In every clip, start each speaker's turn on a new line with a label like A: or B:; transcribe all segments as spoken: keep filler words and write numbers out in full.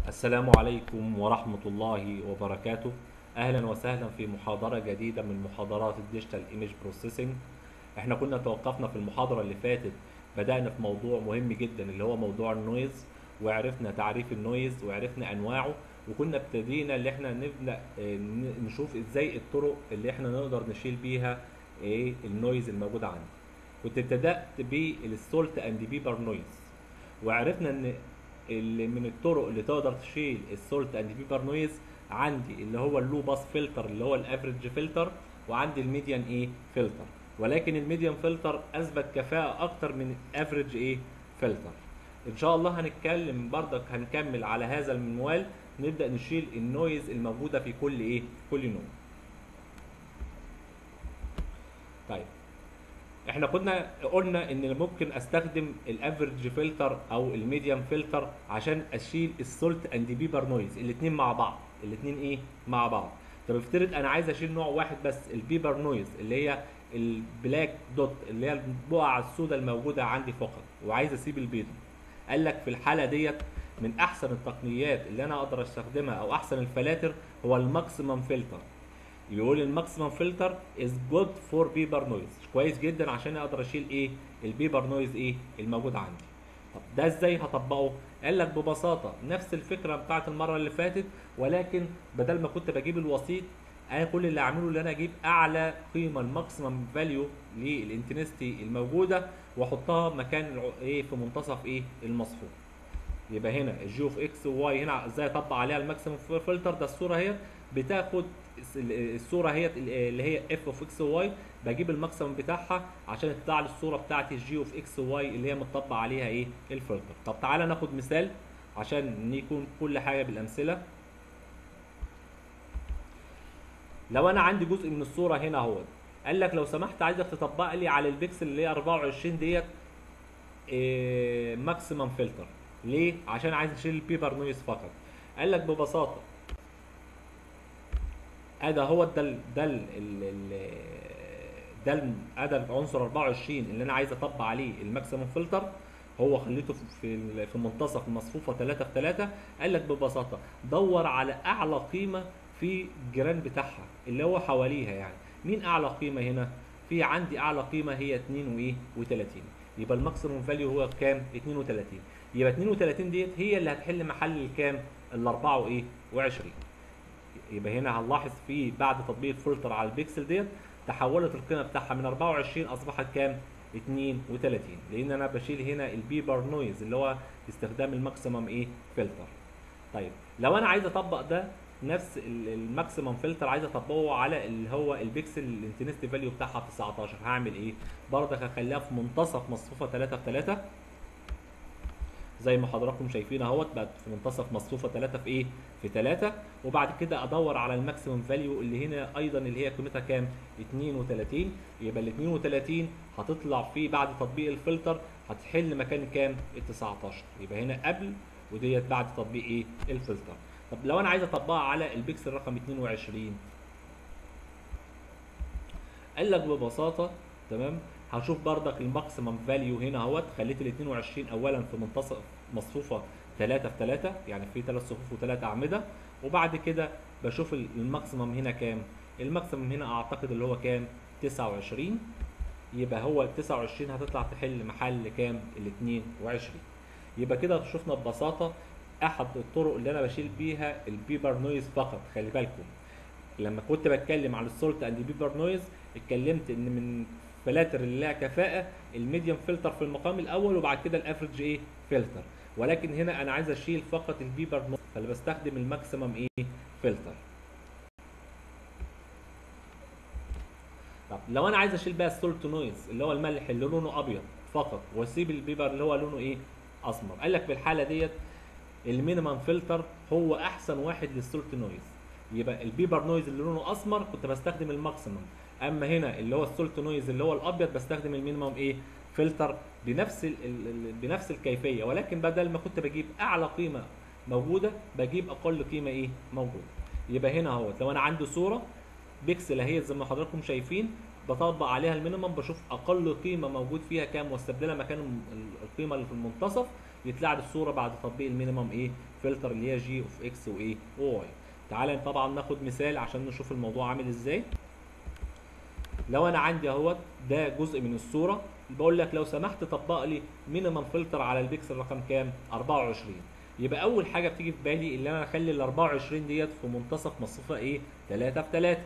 A: السلام عليكم ورحمة الله وبركاته. أهلا وسهلا في محاضرة جديدة من محاضرات الديجيتال ايمج بروسيسنج. احنا كنا توقفنا في المحاضرة اللي فاتت، بدأنا في موضوع مهم جدا اللي هو موضوع النويز، وعرفنا تعريف النويز وعرفنا أنواعه، وكنا ابتدينا اللي احنا نبدأ آه، نشوف ازاي الطرق اللي احنا نقدر نشيل بيها ايه النويز الموجود عندي. كنت ابتدأت بالسولت اند بيبر نويز، وعرفنا ان اللي من الطرق اللي تقدر تشيل السولت اند بيبر نويز عندي اللي هو اللو باس فلتر اللي هو الافريج فلتر، وعندي الميديان ايه فلتر. ولكن الميديان فلتر اثبت كفاءه اكتر من الافريج ايه فلتر. ان شاء الله هنتكلم بردك، هنكمل على هذا المنوال، نبدا نشيل النويز الموجوده في كل ايه كل نوع. طيب، احنا كنا قلنا ان ممكن استخدم الافريج فلتر او الميديم فلتر عشان اشيل السولت اند بيبر نويز، الاثنين مع بعض، الاثنين ايه مع بعض. طب افترض انا عايز اشيل نوع واحد بس، البيبر نويز اللي هي البلاك دوت اللي هي البقعه السوداء الموجوده عندي فقط، وعايز اسيب البيضه. قال لك في الحاله ديت من احسن التقنيات اللي انا اقدر استخدمها او احسن الفلاتر هو الماكسيمم فلتر. يقول الماكسيمم فلتر از جود فور بيبر نويز، كويس جدا عشان اقدر اشيل ايه البيبر نويز ايه الموجود عندي. طب ده ازاي هطبقه؟ قال لك ببساطه نفس الفكره بتاعت المره اللي فاتت، ولكن بدل ما كنت بجيب الوسيط، انا كل اللي اعمله ان انا اجيب اعلى قيمه الماكسيمم فاليو للانتنستي الموجوده واحطها مكان ايه في منتصف ايه المصفوف. يبقى هنا الجي اوف اكس وواي، هنا ازاي اطبق عليها الماكسيمم فلتر؟ ده الصوره اهي بتاخد الصوره هي اللي هي اف اوف اكس وواي، بجيب الماكسيمم بتاعها عشان تطلع لي الصوره بتاعتي الجي اوف اكس وواي اللي هي متطبق عليها ايه الفلتر. طب تعالى ناخد مثال عشان يكون كل حاجه بالامثله. لو انا عندي جزء من الصوره هنا اهو، قال لك لو سمحت عايزك تطبق لي على البكسل اللي هي أربعة وعشرين ديت إيه ماكسيمم فلتر. ليه؟ عشان عايز اشيل البيبر نويز فقط. قال لك ببساطه ادي هو ده ال ده ال ده ال ادي العنصر أربعة وعشرين اللي انا عايز اطبق عليه الماكسيمم فلتر، هو خليته في في منتصف المصفوفه ثلاثة في ثلاثة. قال لك ببساطه دور على اعلى قيمه في الجيران بتاعها اللي هو حواليها. يعني مين اعلى قيمه هنا؟ في عندي اعلى قيمه هي اتنين وايه وتلاتين، يبقى الماكسيمم فاليو هو كام؟ اتنين وتلاتين. يبقى اتنين وتلاتين ديت هي اللي هتحل محل الكام؟ ال أربعة وايه وعشرين. يبقى هنا هنلاحظ في بعد تطبيق الفلتر على البيكسل ديت تحولت القيمه بتاعها من أربعة وعشرين اصبحت كام؟ اتنين وتلاتين، لان انا بشيل هنا البيبر نويز اللي هو استخدام الماكسيمم ايه فلتر. طيب لو انا عايز اطبق ده نفس الماكسيمم فلتر، عايز اطبقه على اللي هو البيكسل الانتنستي فاليو بتاعها تسعتاشر، هعمل ايه؟ برضك هخليها في منتصف مصفوفه ثلاثة في ثلاثة زي ما حضراتكم شايفين اهوت، بقت في منتصف مصفوفه ثلاثة في ايه في ثلاثة. وبعد كده ادور على الماكسيمم فاليو اللي هنا ايضا اللي هي قيمتها كام؟ اتنين وتلاتين. يبقى ال اتنين وتلاتين هتطلع في بعد تطبيق الفلتر هتحل مكان كام؟ ال تسعتاشر. يبقى هنا قبل وديت بعد تطبيق ايه الفلتر. طب لو انا عايز اطبقها على البكسل رقم اتنين وعشرين، قال لك ببساطه تمام هشوف بردك الماكسيمم فاليو هنا اهوت، خليت ال اتنين وعشرين اولا في منتصف مصفوفه ثلاثة في ثلاثة، يعني في ثلاث صفوف وثلاث اعمده، وبعد كده بشوف الماكسيمم هنا كام. الماكسيمم هنا اعتقد اللي هو كام؟ تسعة وعشرين. يبقى هو ال تسعة وعشرين هتطلع تحل محل كام؟ ال اتنين وعشرين. يبقى كده شفنا ببساطه احد الطرق اللي انا بشيل بيها البيبر نويز فقط. خلي بالكم لما كنت بتكلم عن السولت اند بيبر نويز اتكلمت ان من فلاتر اللي لها كفاءه الميديم فلتر في المقام الاول، وبعد كده الافريج ايه فلتر. ولكن هنا انا عايز اشيل فقط البيبر نويز، فاللي بستخدم الماكسيمم ايه فلتر. طب لو انا عايز اشيل بقى السولت نويز اللي هو الملح اللي لونه ابيض فقط، واسيب البيبر اللي هو لونه ايه اسمر، قال لك في الحاله ديت المينيمم فلتر هو احسن واحد للسولت نويز. يبقى البيبر نويز اللي لونه اسمر كنت بستخدم الماكسيمم، اما هنا اللي هو السولت نويز اللي هو الابيض بستخدم المينيمم ايه فلتر بنفس ال ال بنفس الكيفيه، ولكن بدل ما كنت بجيب اعلى قيمه موجوده بجيب اقل قيمه ايه موجوده. يبقى هنا اهوت لو انا عندي صوره بيكسل اهي زي ما حضراتكم شايفين، بطبق عليها المينيمم، بشوف اقل قيمه موجود فيها كام واستبدلها مكان القيمه اللي في المنتصف. يطلع لي الصوره بعد تطبيق المينيمم ايه فلتر اللي هي جي اوف اكس وايه وواي. تعالى طبعا ناخد مثال عشان نشوف الموضوع عامل ازاي. لو انا عندي اهوت ده جزء من الصوره، بقول لك لو سمحت طبق لي مينيمم فلتر على البيكسل رقم كام؟ أربعة وعشرين. يبقى اول حاجه بتيجي في بالي اللي انا اخلي ال أربعة وعشرين ديت في منتصف مصفوفه ايه؟ ثلاثة في ثلاثة.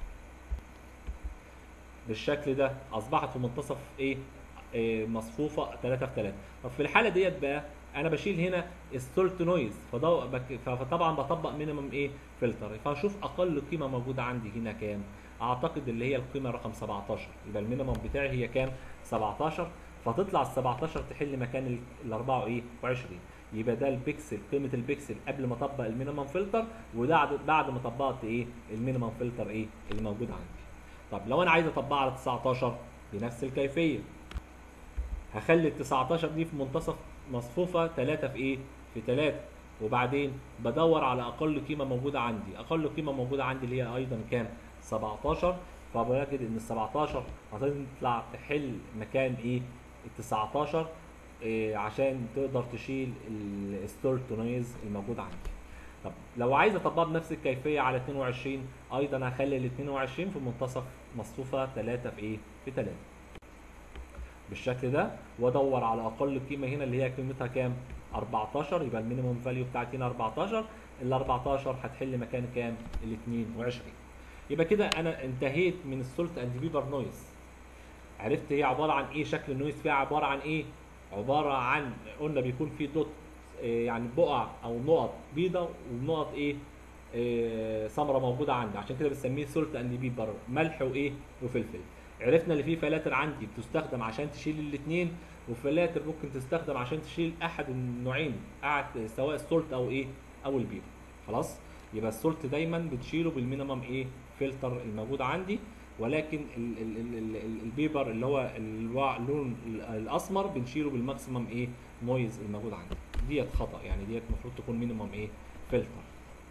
A: بالشكل ده اصبحت في منتصف ايه؟ إيه مصفوفه ثلاثة في ثلاثة. طب في الحاله ديت بقى انا بشيل هنا السولت نويز، فطبعا بطبق مينيمم ايه فلتر، فاشوف اقل قيمه موجوده عندي هنا كام؟ اعتقد اللي هي القيمه رقم سبعتاشر، يبقى المينيمم بتاعي هي كام؟ سبعتاشر. فتطلع ال سبعتاشر تحل مكان ال أربعة وعشرين. يبقى ده البكسل، قيمه البكسل قبل ما اطبق المينيمم فلتر، وده بعد ما طبقت ايه المينيمم فلتر ايه اللي موجود عندي. طب لو انا عايز اطبقها على تسعتاشر بنفس الكيفيه، هخلي ال تسعتاشر دي في منتصف مصفوفه ثلاثة في ايه؟ في ثلاثة. وبعدين بدور على اقل قيمه موجوده عندي، اقل قيمه موجوده عندي اللي هي ايضا كام؟ سبعتاشر. فبجد ان ال سبعتاشر هتطلع تحل مكان ايه؟ ال تسعتاشر، إيه عشان تقدر تشيل الستورت نويز الموجود عندي. طب لو عايز اطبقها بنفس الكيفيه على اتنين وعشرين، ايضا هخلي ال اتنين وعشرين في منتصف مصفوفه ثلاثة في ايه؟ في ثلاثة. بالشكل ده، وادور على اقل قيمه هنا اللي هي قيمتها كام؟ أربعتاشر. يبقى المينيمم فاليو بتاعتي هنا أربعتاشر. ال أربعتاشر هتحل مكان كام؟ ال اتنين وعشرين. يبقى كده انا انتهيت من السولت اند بيبر نويز. عرفت هي عباره عن ايه، شكل النويز فيها عباره عن ايه؟ عباره عن قلنا بيكون في دوت إيه يعني بقع او نقط بيضاء ونقط ايه, إيه سمراء موجوده عندي، عشان كده بنسميه سولت اند بيبر، ملح وايه وفلفل. عرفنا اللي فيه فلاتر عندي بتستخدم عشان تشيل الاثنين، وفلاتر ممكن تستخدم عشان تشيل احد النوعين، سواء السولت او ايه او البيبر. خلاص، يبقى السولت دايما بتشيله بالمينيمم ايه فلتر الموجود عندي، ولكن ال ال ال ال البيبر اللي هو اللون الاسمر بنشيله بالماكسيمم ايه نويز الموجود عندي. ديت خطا، يعني ديت المفروض تكون مينيمم ايه فلتر.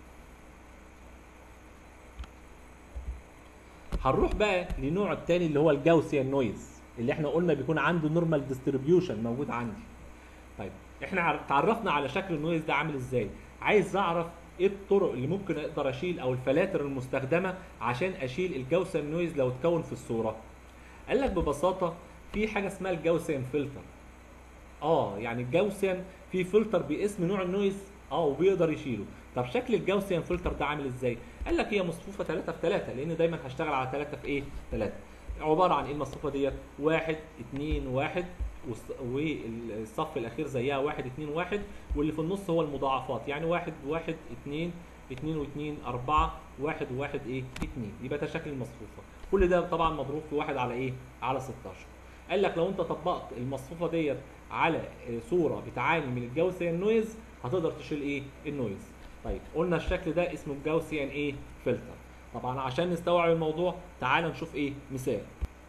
A: هنروح بقى لنوع الثاني اللي هو الجاوسيان نويز، اللي احنا قلنا بيكون عنده نورمال ديستريبيوشن موجود عندي. طيب احنا تعرفنا على شكل النويز ده عامل ازاي، عايز اعرف ايه الطرق اللي ممكن اقدر اشيل او الفلاتر المستخدمه عشان اشيل الجاوسيان نويز لو اتكون في الصوره. قال لك ببساطه في حاجه اسمها الجاوسيان فلتر. اه يعني الجاوسيان في فلتر باسم نوع النويز اه وبيقدر يشيله. طب شكل الجاوسيان فلتر ده عامل ازاي؟ قال لك هي مصفوفه ثلاثة في ثلاثة، لان دايما هشتغل على ثلاثة في ايه؟ ثلاثة. عباره عن ايه المصفوفه ديت؟ واحد اتنين واحد، والصف الاخير زيها واحد اتنين واحد، واللي في النص هو المضاعفات، يعني واحد واحد اتنين اتنين واتنين اربعة، واحد وواحد ايه؟ اتنين. يبقى ده شكل المصفوفه. كل ده طبعا مضروب في واحد على ايه؟ على ستاشر. قال لك لو انت طبقت المصفوفه ديت على صوره بتعاني من الجاوسيان نويز هتقدر تشيل ايه؟ النويز. طيب قلنا الشكل ده اسمه الجاوسيان ايه؟ فلتر. طبعا عشان نستوعب الموضوع تعال نشوف ايه مثال.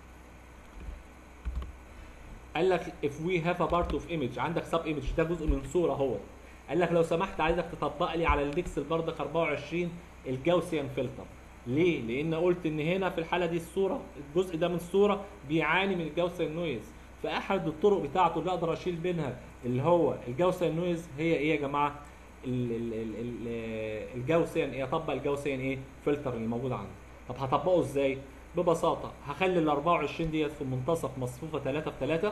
A: قال لك if we have a part of image، عندك سب ايمج، ده جزء من صوره اهو. قال لك لو سمحت عايزك تطبق لي على البكسل بردك أربعة وعشرين الجاوسيان فلتر. ليه؟ لان قلت ان هنا في الحاله دي الصوره، الجزء ده من الصوره بيعاني من الجاوسيان نويز، فاحد الطرق بتاعته اللي اقدر اشيل بينها اللي هو الجاوسيان نويز هي ايه يا جماعه؟ الجاوسيان ايه؟ اطبق الجاوسيان ايه؟ فلتر اللي موجود عندي. طب هطبقه ازاي؟ ببساطه هخلي ال أربعة وعشرين ديت في منتصف مصفوفه ثلاثة في ثلاثة،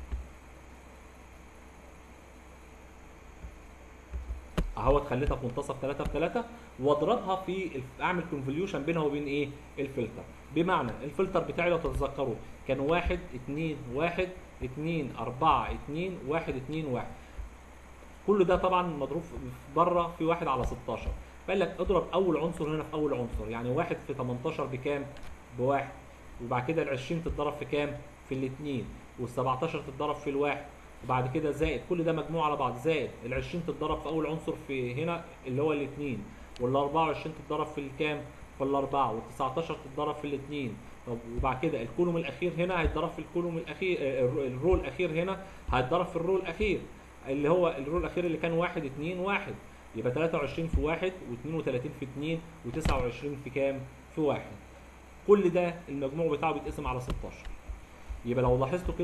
A: اهوت خليتها في منتصف ثلاثة في ثلاثة، واضربها في اعمل كونفوليوشن بينها وبين ايه؟ الفلتر. بمعنى الفلتر بتاعي لو تتذكروا كان واحد اتنين واحد اتنين اربعة اتنين واحد اتنين واحد، كل ده طبعا مضروب بره في واحد على ستاشر. فقال لك اضرب اول عنصر هنا في اول عنصر، يعني واحد في تمنتاشر بكام؟ بواحد. وبعد كده ال عشرين تتضرب في كام؟ في الاثنين. وال سبعتاشر تتضرب في الواحد، وبعد كده زائد كل ده مجموع على بعض، زائد ال عشرين تتضرب في اول عنصر في هنا اللي هو الاثنين، وال أربعة وعشرين تتضرب في الكام؟ في الاربعه، وال تسعتاشر تتضرب في الاثنين. طب وبعد كده الكولوم الاخير هنا هيتضرب في الكولوم الاخير، الرو الاخير هنا هيتضرب في الرو الاخير اللي هو الرو الاخير اللي كان واحد اتنين واحد. يبقى تلاتة وعشرين في واحد، واثنين وتلاتين في اتنين، وتسعة وعشرين في كام؟ في واحد. كل ده المجموع بتاعه بيتقسم على ستاشر. يبقى لو لاحظتوا كده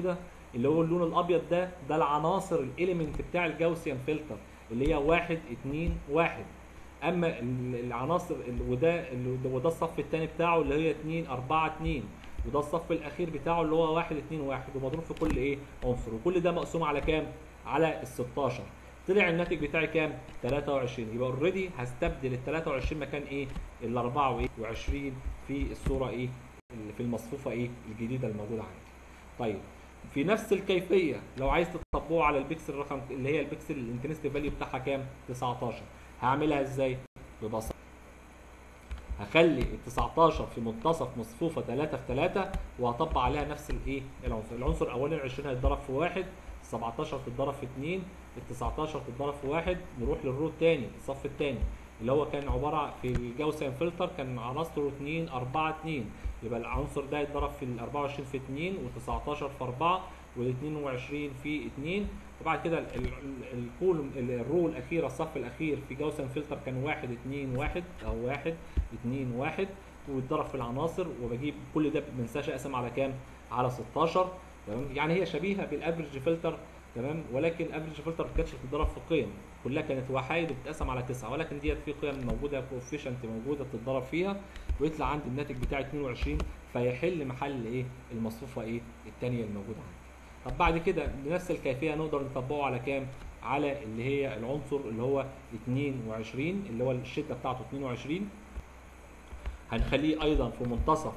A: اللي هو اللون الابيض ده ده العناصر الاليمنت بتاع الجاوسيان فلتر اللي هي واحد اتنين واحد. اما العناصر وده وده الصف الثاني بتاعه اللي هي اتنين اربعة اتنين، وده الصف الاخير بتاعه اللي هو واحد اتنين واحد، ومضروب في كل ايه عنصر، وكل ده مقسوم على كام؟ على ال ستاشر. طلع الناتج بتاعي كام؟ تلاتة وعشرين. يبقى اوريدي هستبدل ال تلاتة وعشرين مكان ايه؟ ال اربعة وعشرين في الصوره ايه؟ في المصفوفه ايه؟ الجديده الموجوده عندي. طيب في نفس الكيفيه لو عايز تطبقه على البكسل رقم اللي هي البكسل الانتنسيتي فاليو بتاعها كام؟ تسعتاشر. هعملها ازاي؟ ببساطه هخلي ال تسعتاشر في منتصف مصفوفه تلاتة في تلاتة، وهطبق عليها نفس الايه؟ العنصر. العنصر الاولاني عشرين هيتضرب في واحد، سبعتاشر تتضرب في اتنين، ال تسعتاشر تتضرب في واحد. نروح للرو الثاني الصف الثاني اللي هو كان عباره في الجاوسيان فلتر كان عناصره اتنين اربعة اتنين، يبقى العنصر ده يتضرب في ال اربعة وعشرين في اتنين، وال تسعتاشر في اربعة، وال اتنين وعشرين في اتنين. وبعد كده الكولوم الرو الاخيره الصف الاخير في جاوسيان فلتر كان واحد اتنين واحد او واحد اتنين واحد، ويتضرب في العناصر. وبجيب كل ده ما انساش اقسم على كام؟ على ستاشر. تمام؟ يعني هي شبيهه بالافريج فلتر، تمام؟ ولكن الافريج فلتر ما كانتش بتتضرب في قيم، كلها كانت وحايد وبتتقسم على تسعة، ولكن ديت في قيم موجوده كوفيشنت موجوده بتتضرب فيها، ويطلع عندي الناتج بتاعي اتنين وعشرين، فيحل محل ايه؟ المصفوفه ايه؟ الثانيه الموجوده عندي. طب بعد كده بنفس الكيفيه نقدر نطبقه على كام؟ على اللي هي العنصر اللي هو اتنين وعشرين اللي هو الشده بتاعته اتنين وعشرين. هنخليه ايضا في منتصف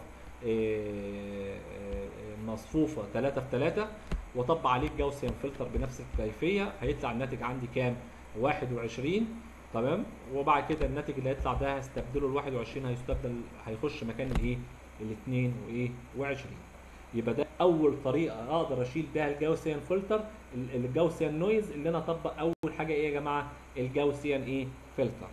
A: مصفوفه تلاتة في تلاتة، واطبق عليه الجاوسيان فلتر بنفس الكيفيه. هيطلع الناتج عندي كام؟ واحد وعشرين. تمام؟ وبعد كده الناتج اللي هيطلع ده هستبدله ال واحد وعشرين، هيستبدل هيخش مكان الايه؟ ال اتنين وايه؟ وعشرين. يبقى ده اول طريقه اقدر اشيل بيها الجاوسيان فلتر، الجاوسيان نويز، اللي انا اطبق اول حاجه ايه يا جماعه؟ الجاوسيان ايه؟ فلتر.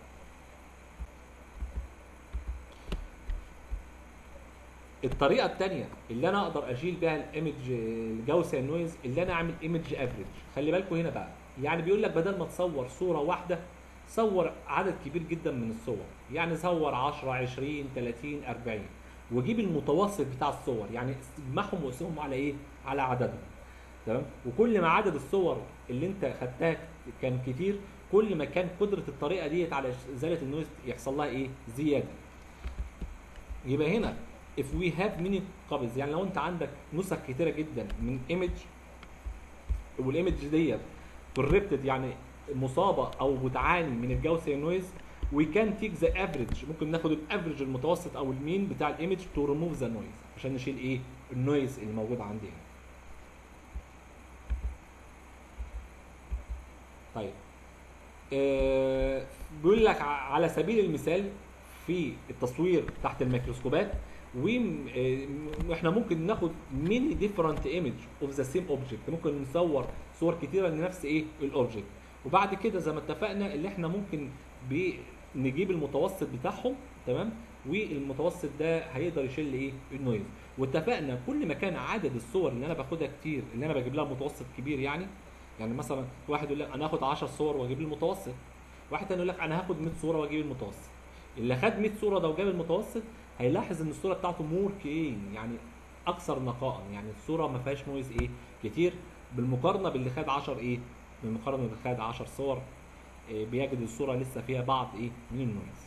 A: الطريقه الثانيه اللي انا اقدر اشيل بيها الايمج الجاوسيان نويز، اللي انا اعمل ايمج افريج. خلي بالكم هنا بقى، يعني بيقول لك بدل ما تصور صوره واحده صور عدد كبير جدا من الصور، يعني صور عشرة عشرين تلاتين اربعين، وجيب المتوسط بتاع الصور، يعني اجمعهم واقسمهم على ايه؟ على عددهم. تمام؟ وكل ما عدد الصور اللي انت خدتها كان كتير، كل ما كان قدره الطريقه ديت على ازاله النويز يحصل لها ايه؟ زياده. يبقى هنا if we have many copies، يعني لو انت عندك نسخ كتيره جدا من ايمج، والايمج ديت corrupted يعني مصابه او بتعاني من الجاوسيان نويز، we can take the average، ممكن ناخد الافريج المتوسط او المين بتاع الايمج to remove the noise، عشان نشيل ايه؟ النويز اللي موجود عندي هنا. طيب آه بيقول لك على سبيل المثال في التصوير تحت الميكروسكوبات، واحنا ممكن ناخد ميني ديفرنت ايمج اوف ذا سيم اوبجكت، ممكن نصور صور كتيره لنفس ايه؟ الاوبجكت. وبعد كده زي ما اتفقنا اللي احنا ممكن نجيب المتوسط بتاعهم، تمام؟ والمتوسط ده هيقدر يشيل ايه؟ النويز. واتفقنا كل ما كان عدد الصور اللي انا باخدها كتير، اللي انا بجيب لها متوسط كبير، يعني يعني مثلا واحد يقول لك انا هاخد عشر صور واجيب لي المتوسط، واحد تاني يقول لك انا هاخد مية صوره واجيب المتوسط. اللي خد مية صوره ده وجاب المتوسط هيلاحظ ان الصوره بتاعته مور كلين، يعني اكثر نقاء، يعني الصوره ما فيهاش نويز ايه؟ كتير، بالمقارنه باللي خد عشرة ايه؟ بالمقارنه باللي خد عشر صور إيه؟ بيجد الصوره لسه فيها بعض ايه؟ من النويز.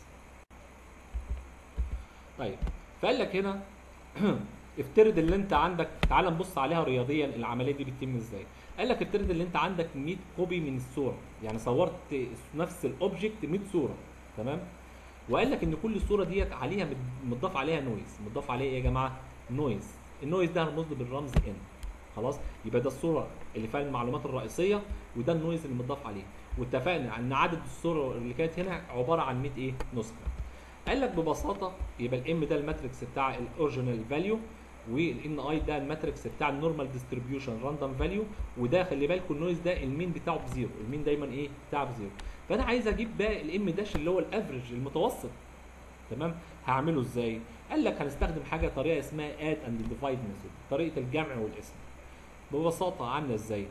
A: طيب فقال لك هنا افترض اللي انت عندك، تعال نبص عليها رياضيا العمليه دي بتتم ازاي. قال لك افترض اللي انت عندك مية كوبي من الصوره، يعني صورت نفس الاوبجكت مية صوره، تمام؟ وقال لك ان كل صوره ديت عليها متضاف عليها نويز، متضاف عليه ايه يا جماعه؟ نويز. النويز ده هنرمز له بالرمز ان. خلاص؟ يبقى ده الصوره اللي فيها المعلومات الرئيسيه، وده النويز اللي متضاف عليه. واتفقنا ان عدد الصور اللي كانت هنا عباره عن مية ايه؟ نسخه. قال لك ببساطه يبقى الام ده الماتريكس بتاع الاوريجينال فاليو، والان اي ده الماتريكس بتاع النورمال ديستريبيوشن راندوم فاليو، وده خلي بالكم النويز ده المين بتاعه بزيرو، المين دايما ايه؟ بتاعه بزيرو. فانا عايز اجيب بقى الام داش اللي هو الافريج المتوسط، تمام؟ هعمله ازاي؟ قال لك هنستخدم حاجه طريقه اسمها اد اند ديفايد ميثود، طريقه الجمع والقسم. ببساطه عامله ازاي؟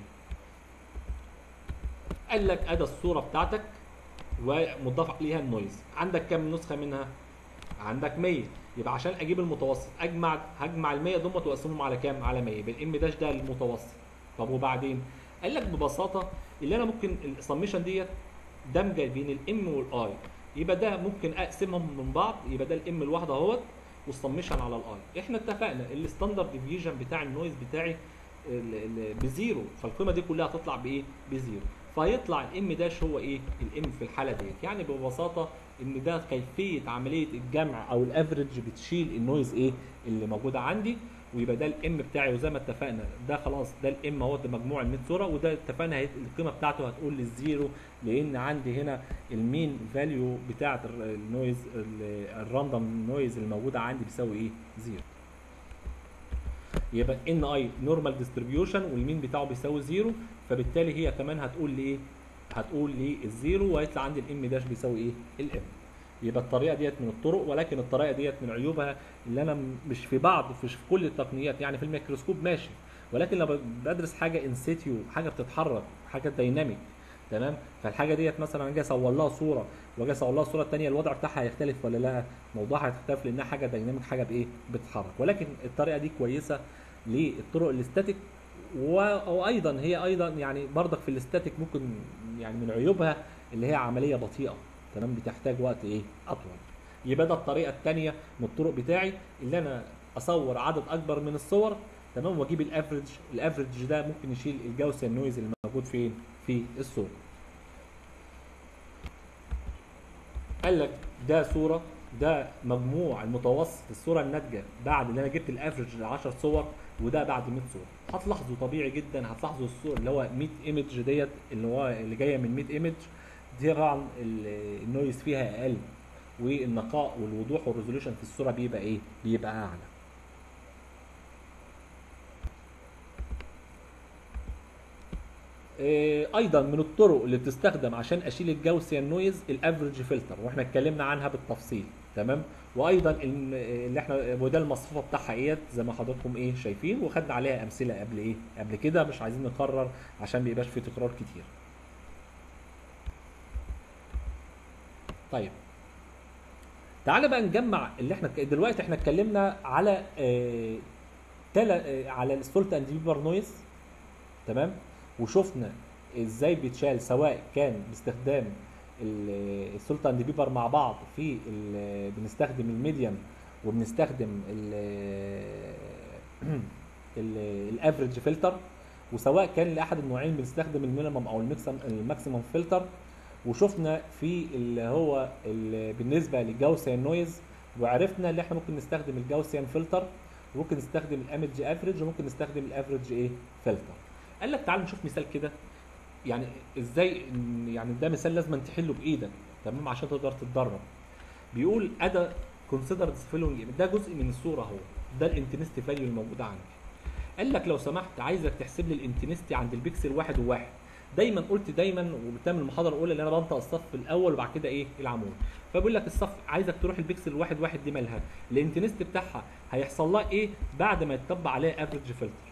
A: قال لك ادي الصوره بتاعتك ومضاف عليها النويز، عندك كام نسخه منها؟ عندك مية، يبقى عشان اجيب المتوسط اجمع هجمع ال مية دول واقسمهم على كام؟ على مية، يبقى الام داش ده المتوسط. طب وبعدين؟ قال لك ببساطه اللي انا ممكن السميشن ديت دمجه بين الام والاي، يبقى ده ممكن اقسمهم من بعض، يبقى ده الام الواحده اهوت والسميشن على الاي. احنا اتفقنا الستاندرد ديفيجن بتاع النويز بتاعي ال- ال- بزيرو، فالقيمه دي كلها هتطلع بايه؟ بزيرو. فهيطلع الام داش هو ايه؟ الام في الحاله ديت. يعني ببساطه ان ده كيفيه عمليه الجمع او الافريج بتشيل النويز ايه اللي موجوده عندي، ويبقى ده الام بتاعي. وزي ما اتفقنا ده خلاص ده الام اهو، ده مجموع ال مية صوره، وده اتفقنا هي- القيمه بتاعته هتقول للزيرو، لان عندي هنا المين فاليو بتاعت ال- النويز ال- الراندوم نويز الموجوده عندي بيساوي ايه؟ زيرو. يبقى ان اي نورمال ديستريبيوشن والمين بتاعه بيساوي زيرو، فبالتالي هي كمان هتقول لي ايه؟ هتقول لي الزيرو، وهيطلع عندي الام داش بيساوي ايه؟ الام. يبقى الطريقه ديت من الطرق، ولكن الطريقه ديت من عيوبها اللي انا م- مش في بعض مش في كل التقنيات. يعني في الميكروسكوب ماشي، ولكن لما بدرس حاجه ان سيتيو، حاجه بتتحرك، حاجه دايناميك، تمام، فالحاجه ديت مثلا انا جاي اصور لها صوره واجي اصور لها الصوره الثانيه، الوضع بتاعها هيختلف ولا لا؟ موضوعها هيختلف لانها حاجه دايناميك، حاجه بايه؟ بتتحرك. ولكن الطريقه دي كويسه للطرق الاستاتيك، و- وايضا هي ايضا يعني برضك في الاستاتيك ممكن يعني من عيوبها اللي هي عمليه بطيئه، تمام، بتحتاج وقت ايه؟ اطول. يبقى ده الطريقه الثانيه من الطرق بتاعي، اللي انا اصور عدد اكبر من الصور، تمام، واجيب الافريج. الافريج ده ممكن يشيل الجاوسيان نويز اللي موجود فين؟ في الصوره. قال لك ده صوره، ده مجموع المتوسط الصوره الناتجه بعد اللي انا جبت الافريج ل عشر صور، وده بعد مية صوره. هتلاحظوا طبيعي جدا، هتلاحظوا الصوره اللي هو مية ايمج ديت اللي هو اللي جايه من مية ايمج دي طبعا ال- النويز فيها اقل، والنقاء والوضوح والريزولوشن في الصوره بيبقى ايه؟ بيبقى اعلى. إيه، ايضا من الطرق اللي بتستخدم عشان اشيل الجاوسيان نويز الافريج فلتر، واحنا اتكلمنا عنها بالتفصيل، تمام. وايضا ال- اللي احنا وده المصفوفه بتاعها ايه زي ما حضراتكم ايه شايفين، وخدنا عليها امثله قبل ايه؟ قبل كده، مش عايزين نكرر عشان ما يبقاش في تكرار كتير. طيب تعالى بقى نجمع اللي احنا دلوقتي احنا اتكلمنا على آه تلا آه على السولت اند بيبر نويز، تمام، وشفنا ازاي بيتشال سواء كان باستخدام ال- السولت اند بيبر مع بعض في ال- بنستخدم الميديم وبنستخدم الافريج فلتر، وسواء كان لاحد النوعين بنستخدم المينيمم او الماكسيمم فلتر. وشفنا في اللي هو اللي بالنسبه للجاوسيان نويز، وعرفنا ان احنا ممكن نستخدم الجاوسيان فلتر، وممكن نستخدم الامج افريج، وممكن نستخدم الافريج ايه؟ فلتر. قال لك تعال نشوف مثال كده، يعني ازاي إن- يعني ده مثال لازم تحله بايدك، تمام، عشان تقدر تتدرب. بيقول ادا كونسيدر فيلوينج، ده جزء من الصوره اهو، ده الانتنستي فاليو الموجوده عندي. قال لك لو سمحت عايزك تحسب لي الانتنستي عند البكسل واحد وواحد. دايما قلت دايما وبتعمل المحاضره الاولى اللي انا بنطق الصف الاول وبعد كده ايه؟ العمود. فبيقول لك الصف عايزك تروح البكسل واحد واحد دي مالها؟ الانتنستي بتاعها هيحصل لها ايه بعد ما يتطبق عليها افريج فلتر.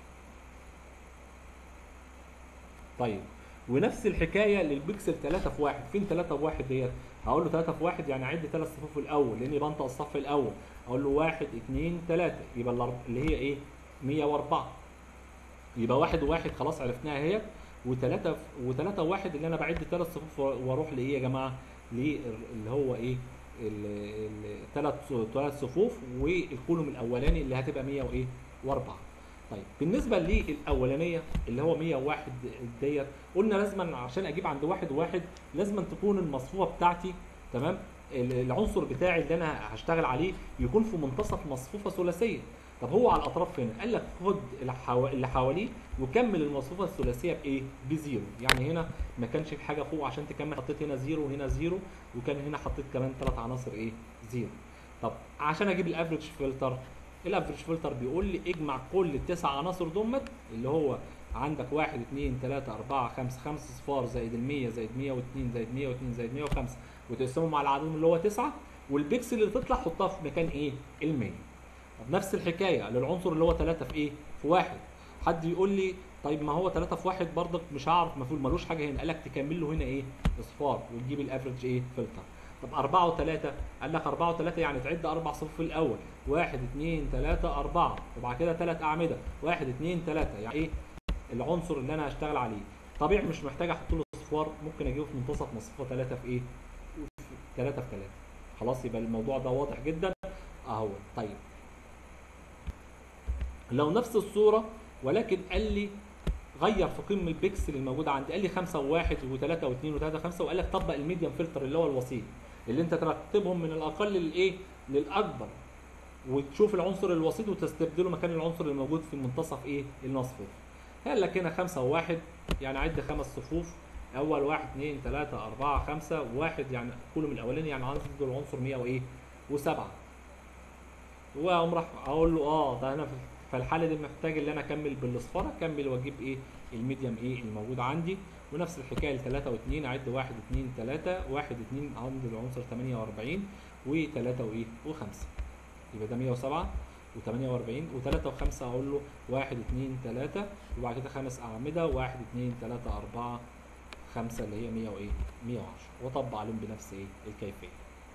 A: طيب ونفس الحكايه للبكسل ثلاثة في واحد، فين ثلاثة في واحد ديت؟ هقول له ثلاثة في واحد يعني عد ثلاث صفوف الاول لاني بنطق الصف الاول. اقول له واحد اثنين ثلاثة، يبقى الأرب- اللي هي ايه؟ مية واربعة. يبقى واحد وواحد خلاص عرفناها اهي، وثلاثة وثلاثة وواحد اللي انا بعد ثلاث صفوف واروح لايه يا جماعه؟ اللي هو ايه؟ الثلاث ثلاث صفوف والكولوم الاولاني اللي هتبقى مية وايه؟ واربعة. طيب بالنسبه للاولانيه اللي هو مية وواحد ديت، قلنا لازما عشان اجيب عند واحد وواحد لازما تكون المصفوفه بتاعتي، تمام، العنصر بتاعي اللي انا هشتغل عليه يكون في منتصف مصفوفه ثلاثيه. طب هو على الاطراف هنا قال لك خد اللي حوا- اللي حواليه وكمل المصفوفه الثلاثيه بايه؟ بزيرو. يعني هنا ما كانش في حاجه فوق عشان تكمل، حطيت هنا زيرو وهنا زيرو، وكان هنا حطيت كمان ثلاث عناصر ايه؟ زيرو. طب عشان اجيب الافريج فلتر، الافريج فلتر بيقول لي اجمع كل التسع عناصر دمت اللي هو عندك واحد اثنين ثلاثة أربعة خمسة، خمس صفار زائد ال مية زائد مية واثنين زائد مية واثنين زائد مية وخمسة، وتقسمهم على عددهم اللي هو تسعة، والبكسل اللي تطلع حطها في مكان ايه؟ ال مية. طب نفس الحكايه للعنصر اللي هو ثلاثة في ايه؟ في واحد. حد يقول لي طيب ما هو ثلاثة في واحد برضك مش هعرف، المفروض ملوش حاجه هنا. قال لك تكمل له هنا ايه؟ اصفار وتجيب الافرج ايه؟ فلتر. طب أربعة و3، قال لك أربعة و3 يعني تعد اربع صفوف في الاول، واحد اثنين ثلاثة أربعة، وبعد كده ثلاث اعمده، واحد اثنين ثلاثة، يعني ايه؟ العنصر اللي انا هشتغل عليه. طبيعي مش محتاج احط له اصفار، ممكن اجيبه في منتصف مصفوفه ثلاثة في ايه؟ ثلاثة في ثلاثة. خلاص يبقى الموضوع ده واضح جدا اهو. طيب لو نفس الصوره ولكن قال لي غير في قيم البكسل الموجوده عندي، قال لي خمسة وواحد وثلاثة واثنين وثلاثة خمسة، وقال لك طبق الميديم فلتر اللي هو الوسيط اللي انت ترتبهم من الاقل للايه؟ للاكبر، وتشوف العنصر الوسيط وتستبدله مكان العنصر الموجود في منتصف ايه؟ المصفوف. قال لك هنا خمسة وواحد يعني عد خمس صفوف، اول واحد اثنين ثلاثة أربعة خمسة، واحد يعني كله من الاولاني يعني عنصر العنصر مية وايه؟ وسبعة. واقوم راح اقول له اه ده انا في الحاله دي محتاج ان انا اكمل بالاصفار، اكمل واجيب ايه؟ الميديم ايه الموجود عندي. ونفس الحكايه ثلاثة واثنين، اعد واحد اثنين ثلاثة، واحد اثنين عند العنصر ثمانية وأربعين، وثلاثة وايه؟ وخمسة. يبقى ده مية وسبعة وثمانية وأربعين، وثلاثة وخمسة اقول له واحد اثنين ثلاثة، وبعد كده خمس اعمده، واحد اثنين ثلاثة أربعة خمسة اللي هي مية وايه؟ مية وعشرة، واطبق عليهم بنفس ايه؟ الكيفيه.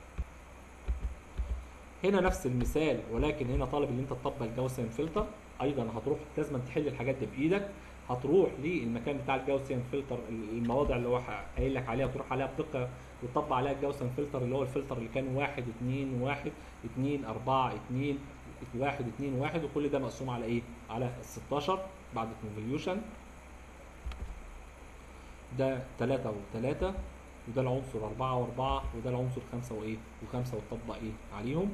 A: هنا نفس المثال ولكن هنا طالب ان انت تطبق الجاوسيان فلتر. ايضا هتروح لازم تحل الحاجات دي بايدك، هتروح للمكان بتاع الجاوسيان فلتر، المواضع اللي هو قايل لك عليها تروح عليها بدقه وتطبق عليها الجاوسيان فلتر اللي هو الفلتر اللي كان واحد اثنين واحد اثنين أربعة اثنين واحد اثنين واحد، وكل ده مقسوم على ايه؟ على ستاشر بعد الكونفوليوشن. ده ثلاثة وثلاثة، وده العنصر أربعة وأربعة، وده العنصر خمسة وإيه؟ وخمسة، وتطبق إيه؟ عليهم.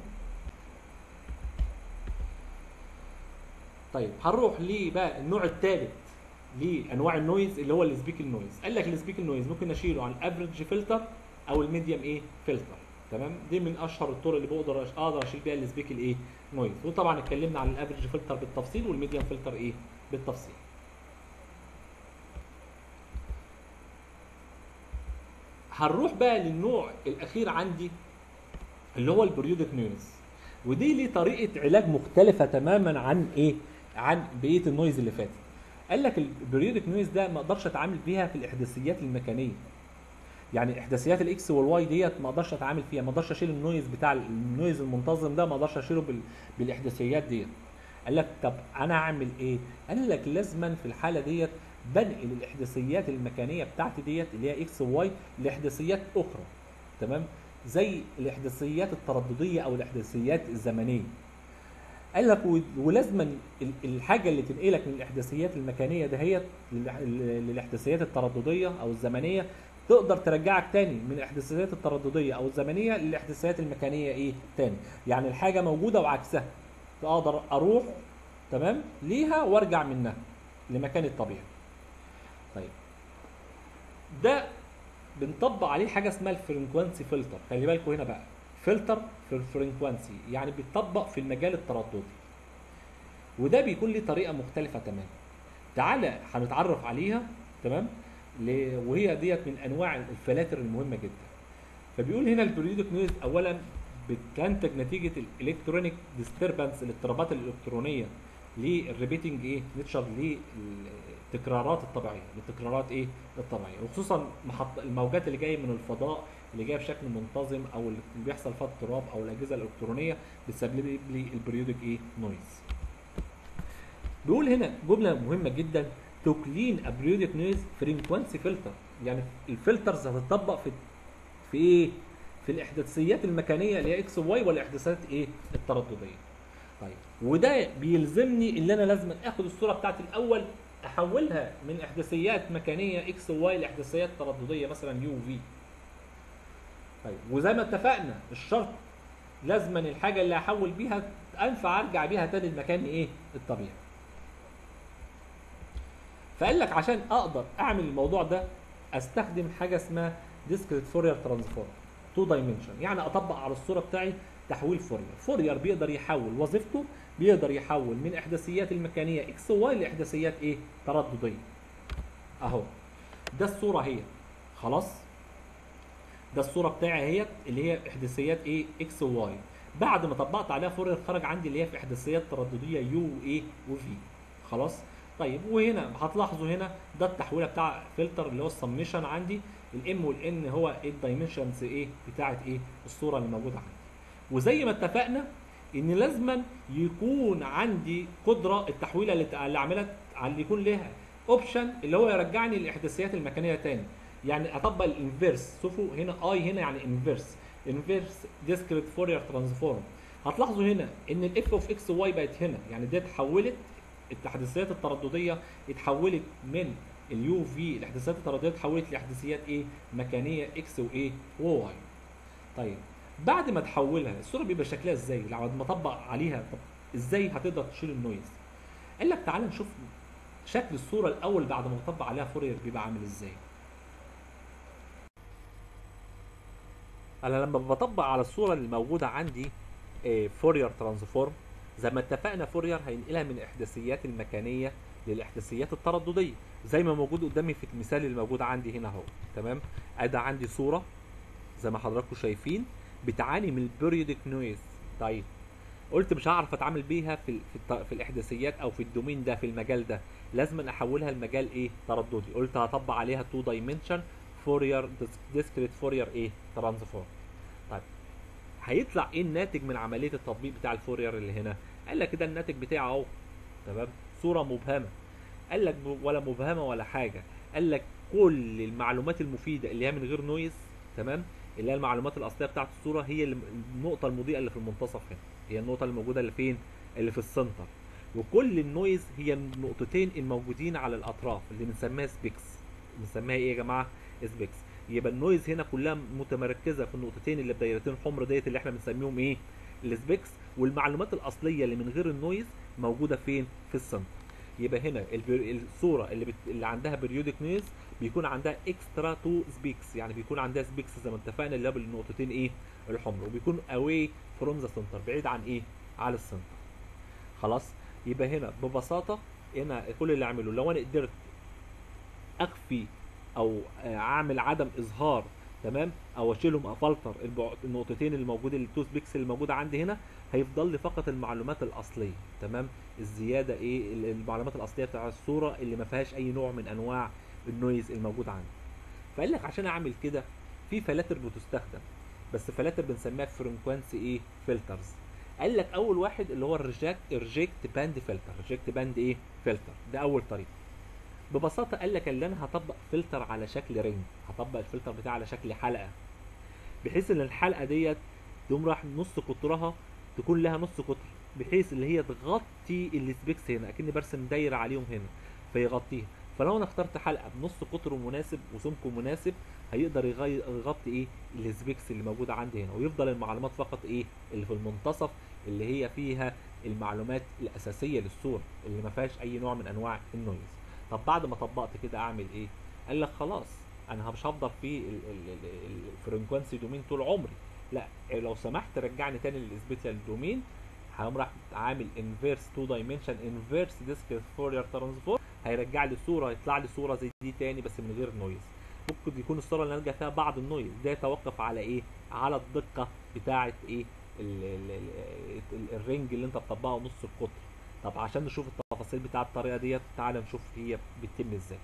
A: طيب هنروح ليه بقى النوع الثالث لأنواع النويز اللي هو السبيكل نويز. قال لك السبيكل نويز ممكن أشيله عن الأفريج فلتر أو الميديم إيه؟ فلتر. تمام؟ دي من أشهر الطرق اللي بقدر أقدر أشيل بيها السبيكل إيه؟ نويز. وطبعا اتكلمنا عن الأفريج فلتر بالتفصيل والميديم فلتر إيه؟ بالتفصيل. هنروح بقى للنوع الاخير عندي اللي هو البريودك نويز، ودي ليه طريقه علاج مختلفه تماما عن ايه؟ عن بقيه النويز اللي فاتت. قال لك البريودك نويز ده ما اقدرش اتعامل بيها في الاحداثيات المكانيه. يعني احداثيات الاكس والواي ديت ما اقدرش اتعامل فيها، ما اقدرش اشيل النويز بتاع النويز المنتظم ده، ما اقدرش اشيله بال... بالاحداثيات ديت. قال لك طب انا اعمل ايه؟ قال لك لازما في الحاله ديت بنقل الاحداثيات المكانيه بتاعتي ديت اللي هي اكس وواي لاحداثيات اخرى. تمام؟ زي الاحداثيات التردديه او الاحداثيات الزمنيه. قال لك ولازما الحاجه اللي تنقلك من الاحداثيات المكانيه دهيت للاحداثيات التردديه او الزمنيه تقدر ترجعك تاني من الاحداثيات التردديه او الزمنيه للاحداثيات المكانيه ايه تاني. يعني الحاجه موجوده وعكسها، اقدر اروح تمام ليها وارجع منها لمكان الطبيعي. طيب ده بنطبق عليه حاجه اسمها الفريكوانسي فلتر. خلي بالكم هنا بقى، فلتر في الفريكوانسي يعني بيتطبق في المجال الترددي، وده بيكون ليه طريقه مختلفه تماما. تعالى هنتعرف عليها. تمام؟ وهي ديت من انواع الفلاتر المهمه جدا. فبيقول هنا البريودك نويز اولا بتنتج نتيجه الالكترونيك ديستربنس، الاضطرابات الالكترونيه للريبيتنج ايه نيتشر، للتكرارات الطبيعيه، للتكرارات ايه الطبيعيه، وخصوصا محط الموجات اللي جايه من الفضاء اللي جايه بشكل منتظم او اللي بيحصل فيها اضطراب او الاجهزه الالكترونيه بتسبب لي البريودك ايه نويز. بيقول هنا جمله مهمه جدا، تو كلين ا بريودك نويز فريكوانسي فلتر. يعني الفلترز هتطبق في في ايه؟ في الاحداثيات المكانيه اللي هي اكس وواي والاحداثيات ايه التردديه. طيب وده بيلزمني ان انا لازم اخد الصوره بتاعتي الاول احولها من احداثيات مكانيه اكس وواي لاحداثيات تردديه مثلا يو في. طيب وزي ما اتفقنا الشرط لازما الحاجه اللي هحول بيها انفع ارجع بيها تاني المكان ايه الطبيعي. فقال لك عشان اقدر اعمل الموضوع ده استخدم حاجه اسمها ديسكريت فورير ترانسفورم تو دايمنشن، يعني اطبق على الصوره بتاعي تحويل فورير. فورير بيقدر يحول، وظيفته بيقدر يحول من احداثيات المكانيه اكس وواي لاحداثيات ايه تردديه. اهو ده الصوره هي خلاص، ده الصوره بتاعي اهيت اللي هي احداثيات ايه اكس وواي. بعد ما طبقت عليها فورير خرج عندي اللي هي في احداثيات تردديه يو وايه وفي. خلاص. طيب وهنا هتلاحظوا هنا ده التحويله بتاع فلتر اللي هو السميشن عندي، الام والان هو الدايمنشنز ايه بتاعت ايه الصوره اللي موجوده عندي. وزي ما اتفقنا ان لازما يكون عندي قدره التحويله اللي عملت اللي يكون لها اوبشن اللي هو يرجعني للاحداثيات المكانيه تاني، يعني اطبق الانفيرس. شوفوا هنا اي هنا يعني انفيرس، انفيرس ديسكريت فورير ترانسفورم. هتلاحظوا هنا ان الاف اوف اكس واي بقت هنا، يعني دي اتحولت، التحديثات التردديه اتحولت من اليو في، الاحداثيات التردديه اتحولت لاحداثيات ايه؟ مكانيه اكس وايه؟ وواي. طيب بعد ما تحولها الصوره بيبقى شكلها ازاي؟ لما اطبق عليها طب ازاي هتقدر تشيل النويز؟ قال لك تعال نشوف شكل الصوره الاول بعد ما بطبق عليها فورير بيبقى عامل ازاي. انا لما بطبق على الصوره اللي موجوده عندي فورير ترانسفورم، زي ما اتفقنا فورير هينقلها من الاحداثيات المكانيه للاحداثيات التردديه، زي ما موجود قدامي في المثال اللي موجود عندي هنا اهو. تمام، ادي عندي صوره زي ما حضراتكم شايفين بتعاني من البيريودك نويز. طيب قلت مش هعرف اتعامل بيها في في, في الاحداثيات او في الدومين ده، في المجال ده لازم احولها لمجال ايه؟ ترددي. قلت هطبق عليها تو دايمنشن فورير ديسكريت فورير ايه؟ ترانسفورم. طيب هيطلع ايه الناتج من عمليه التطبيق بتاع الفورير اللي هنا؟ قال لك كده الناتج بتاعه اهو. تمام، صوره مبهمه. قال لك ولا مبهمه ولا حاجه، قال لك كل المعلومات المفيده اللي هي من غير نويز، تمام، اللي هي المعلومات الاصليه بتاعت الصوره، هي اللي النقطه المضيئه اللي في المنتصف هنا، هي النقطه اللي موجوده اللي فين؟ اللي في السنتر. وكل النويز هي النقطتين الموجودين على الاطراف اللي بنسميها سبيكس. بنسميها ايه يا جماعه؟ سبيكس. يبقى النويز هنا كلها متمركزه في النقطتين اللي بدايرتين حمر ديت اللي احنا بنسميهم ايه؟ السبيكس. والمعلومات الاصليه اللي من غير النويز موجوده فين؟ في السنتر. يبقى هنا الصوره اللي بت... اللي عندها بريودك نويز بيكون عندها اكسترا تو سبيكس، يعني بيكون عندها سبيكس زي ما اتفقنا اللي هي بالنقطتين ايه؟ الحمر، وبيكون اواي فروم ذا سنتر، بعيد عن ايه؟ على السنتر. خلاص، يبقى هنا ببساطه هنا كل اللي اعمله لو انا قدرت اخفي او اعمل عدم اظهار، تمام، او اشيلهم افلتر النقطتين اللي موجودين التو سبيكس اللي موجوده عندي هنا، هيفضل لي فقط المعلومات الاصليه. تمام، الزياده ايه؟ المعلومات الاصليه بتاع الصوره اللي ما فيهاش اي نوع من انواع النويز الموجود عندي. فقال لك عشان اعمل كده في فلاتر بتستخدم، بس فلاتر بنسميها فريكوانسي ايه؟ فلترز. قال لك اول واحد اللي هو الريجكت ريجكت باند فلتر، ريجكت باند ايه؟ فلتر. ده اول طريقه. ببساطه قال لك ان انا هطبق فلتر على شكل رينج، هطبق الفلتر بتاعي على شكل حلقه، بحيث ان الحلقه ديت تقوم راح نص قطرها تكون لها نص قطر، بحيث اللي هي تغطي السبيكس هنا، اكني برسم دايره عليهم هنا فيغطيها. فلو انا اخترت حلقه بنص قطر مناسب وسمك مناسب هيقدر يغطي ايه؟ السبيكس اللي موجوده عندي هنا، ويفضل المعلومات فقط ايه؟ اللي في المنتصف اللي هي فيها المعلومات الاساسيه للصوره اللي ما فيهاش اي نوع من انواع النويز. طب بعد ما طبقت كده اعمل ايه؟ قال لك خلاص انا مش هفضل في الفريكوانسي دومين طول عمري، لا لو سمحت رجعني تاني للسبيشال دومين. هقوم راح عامل انفيرس تو دايمنشن انفيرس ديسكريت فورير ترانسفورم، هيرجع لي صوره، يطلع لي صوره زي دي تاني بس من غير نويز. ممكن يكون الصوره اللي القى فيها بعض النويز، ده يتوقف على ايه؟ على الدقه بتاعه ايه؟ ال ال ال الرينج اللي انت بتطبقه نص القطر. طب عشان نشوف التفاصيل بتاع الطريقه ديت تعال نشوف هي بتتم ازاي.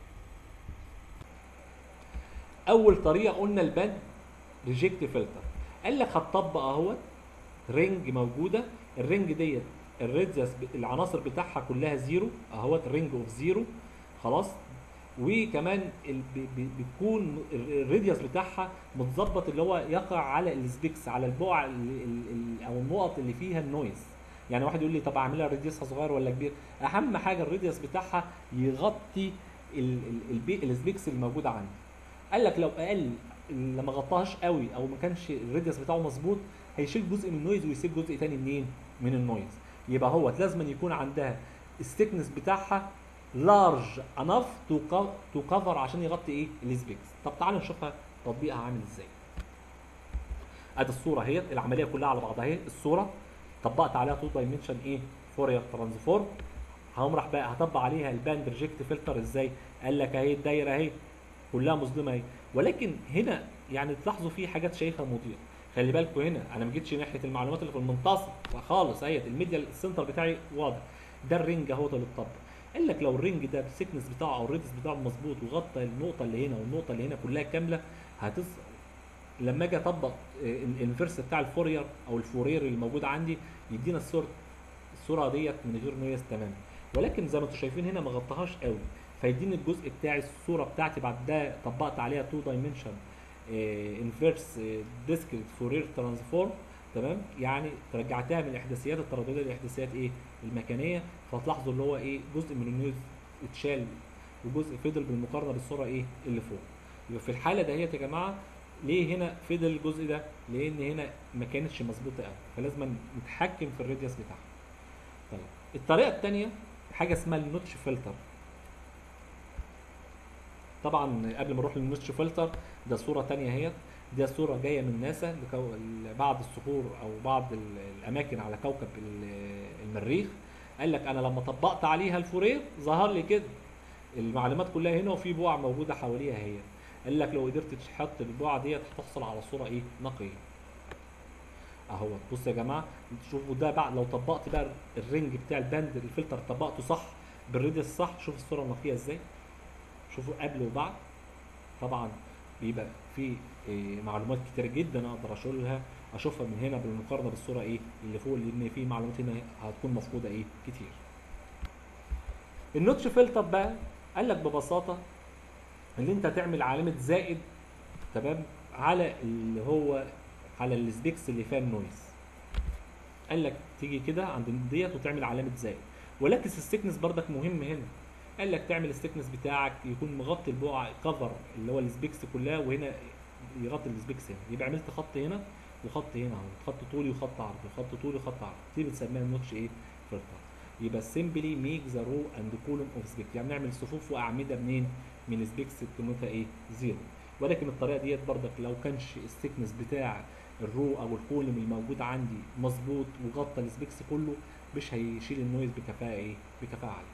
A: اول طريقه قلنا الباند ريجكت فلتر. قال لك هتطبق اهوت رينج موجوده، الرينج ديت الريديوس العناصر بتاعها كلها زيرو اهوت، رينج اوف زيرو. خلاص، وكمان بتكون الريديوس بتاعها متظبط اللي هو يقع على السبيكس، على البقع او النقط اللي فيها النويز. يعني واحد يقول لي طب اعملها ريديوسها صغير ولا كبير؟ اهم حاجه الريديوس بتاعها يغطي السبيكس اللي موجوده عندي. قال لك لو اقل لما غطاهاش قوي او ما كانش الريديوس بتاعه مظبوط هيشيل جزء من النويز ويسيب جزء تاني منين؟ من النويز. يبقى هو لازم يكون عندها الثيكنس بتاعها لارج انف تو كفر عشان يغطي ايه؟ السبيكس. طب تعالوا نشوفها تطبيقها عامل ازاي. ادي الصوره اهي، العمليه كلها على بعضها اهي، الصوره طبقت عليها تو دايمنشن ايه؟ فورير ترانسفورم. هقوم راح بقى هطبق عليها الباند ريجكت فلتر ازاي؟ قال لك اهي الدايره اهي كلها مظلمه اهي، ولكن هنا يعني تلاحظوا في حاجات شايفها مضيئه. خلي بالكم هنا انا ما جيتش ناحيه المعلومات اللي في المنتصف خالص اهي، الميديا السنتر بتاعي واضح، ده الرينج اهو اللي اتطبق. قال لك لو الرينج ده السكنس بتاعه او الريدس بتاعه مظبوط وغطى النقطه اللي هنا والنقطه اللي هنا كلها كامله، هتص لما اجي اطبق الانفرس بتاع الفورير او الفورير اللي موجود عندي يدينا الصوره الصوره ديت من غير نويز تماما. ولكن زي ما انتم شايفين هنا ما غطاهاش قوي، فيديني الجزء بتاعي الصوره بتاعتي بعد ده طبقت عليها تو دايمنشن انفيرس ديسكريت فورير ترانسفورم. تمام، يعني رجعتها من الاحداثيات التردديه للاحداثيات ايه المكانيه. فتلاحظوا اللي هو ايه جزء من النويز اتشال وجزء فضل بالمقارنه بالصوره ايه اللي فوق. يبقى في الحاله دهيت يا جماعه ليه هنا فضل الجزء ده؟ لان هنا ما كانتش مظبوطه قوي، فلازم نتحكم في الراديوس بتاعها. طيب الطريقه الثانيه حاجه اسمها النوتش فلتر. طبعا قبل ما نروح للنوتش فلتر ده صوره ثانيه اهيت، دي صوره جايه من ناسا لبعض الصخور او بعض الاماكن على كوكب المريخ. قال لك انا لما طبقت عليها الفورير ظهر لي كده المعلومات كلها هنا وفي بقع موجوده حواليها هي. قال لك لو قدرت تحط البقعه ديت هتحصل على صوره ايه نقيه اهو. بص يا جماعه شوفوا ده بعد لو طبقت بقى الرينج بتاع الباند الفلتر طبقته صح بالراديوس صح، شوف الصوره النقيه ازاي، شوفوا قبل وبعد. طبعا بيبقى في إيه معلومات كتير جدا اقدر اشيلها اشوفها من هنا بالمقارنه بالصوره ايه اللي فوق، لان في معلومات هنا هتكون مفقوده ايه كتير. النوتش فلتر بقى قال لك ببساطه اللي انت تعمل علامه زائد تمام على اللي هو على السبيكس اللي فيها النويز. قال لك تيجي كده عند ديت وتعمل علامه زائد، ولكن السكنس بردك مهم هنا. قال لك تعمل السكنس بتاعك يكون مغطي البقعه كفر اللي هو السبيكس كلها، وهنا يغطي السبيكس هنا، يبقى عملت خط هنا وخط هنا اهو، خط طولي وخط عرضي وخط طولي وخط عرضي، دي بنسميها النوتش ايه فلتر. يبقى سيمبلي ميك ذا رو اند كولوم اوف سبيك، يعني نعمل صفوف واعمده منين؟ من السبيكس قيمتها ايه زيرو. ولكن الطريقه ديت بردك لو كانش السكنس بتاع الرو او الكولوم الموجود عندي مظبوط وغطى السبيكس كله مش هيشيل النويز بكفاءه ايه بكفاءه عاليه.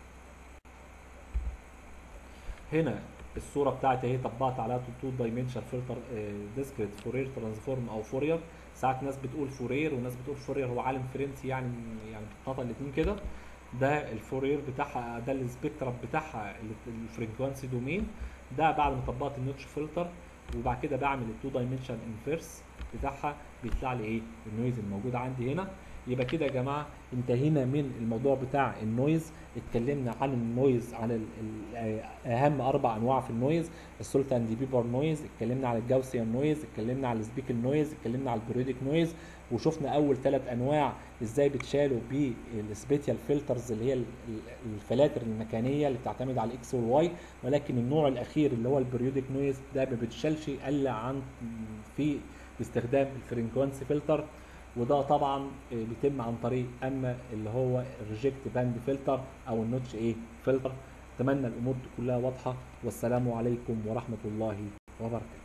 A: هنا الصوره بتاعتي اهي طبقت عليها تو دايمنشن فلتر ديسكريت فورير ترانسفورم او فورير. ساعات ناس بتقول فورير وناس بتقول فورير، هو عالم فرنسي يعني يعني بتتقاطع الاثنين كده. ده الفورير بتاعها ده السبيكترم بتاعها الفريكوانسي دومين. ده بعد ما طبقت النوتش فلتر وبعد كده بعمل التو دايمنشن انفيرس بتاعها بيطلع لي ايه النويز الموجود عندي هنا. يبقى كده يا جماعه انتهينا من الموضوع بتاع النويز. اتكلمنا عن النويز عن ال ال اهم اربع انواع في النويز: السولت اند بيبر نويز، اتكلمنا على الجاوسيان نويز، اتكلمنا على السبيك نويز، اتكلمنا على البريودك نويز، وشفنا اول ثلاث انواع ازاي بتشالوا بالسبيتيال فلترز اللي هي الفلاتر المكانيه اللي بتعتمد على الاكس والواي. ولكن النوع الاخير اللي هو البريودك نويز ده ما بتشالش الا عن في باستخدام الفريكوانسي فلتر، وده طبعا بيتم عن طريق اما اللي هو الريجكت باند فلتر او النوتش ايه فلتر. اتمنى الامور كلها واضحه، والسلام عليكم ورحمه الله وبركاته.